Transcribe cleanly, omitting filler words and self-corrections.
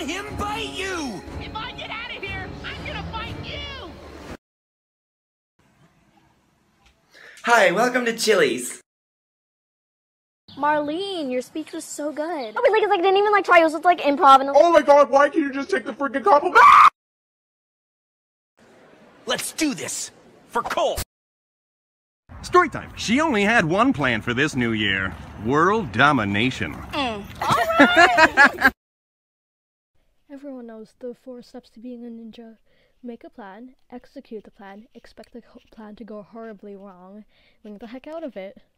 him bite you! If I get out of here, I'm gonna bite you! Hi, welcome to Chili's. Marlene, your speech was so good. Oh, but like, didn't even like try. It was just like improv and. Oh my god, why can't you just take the freaking compliment? Let's do this! For Cole! Story time. She only had one plan for this new year. World domination. Everyone knows the 4 steps to being a ninja. Make a plan, execute the plan, expect the plan to go horribly wrong, wing the heck out of it.